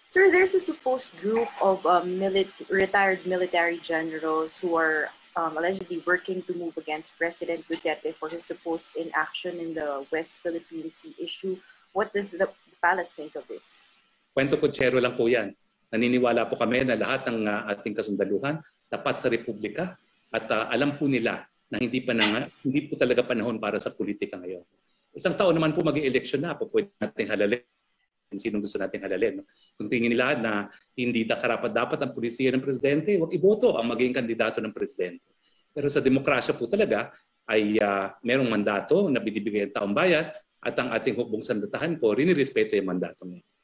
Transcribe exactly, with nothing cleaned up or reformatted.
Sir, there's a supposed group of um, mili retired military generals who are um, allegedly working to move against President Duterte for his supposed inaction in the West Philippine Sea issue. What does the palace think of this? Kwento kutsero lang po yan. Naniniwala po kami na lahat ng uh, ating kasundaluhan tapat sa Republika at uh, alam po nila na hindi, pa na, hindi po talaga panahon para sa politika ngayon. Isang taon naman po mag-i-election na po, pwede natin halalin kung sino gusto natin halalin. Kung tingin nila na hindi da karapat-dapat ang pulisiya ng presidente, huwag iboto ang maging kandidato ng presidente. Pero sa demokrasya po talaga ay uh, merong mandato na binibigay ang taong bayan at ang ating hukbong sandatahan po, rinirespeto yung mandato niya.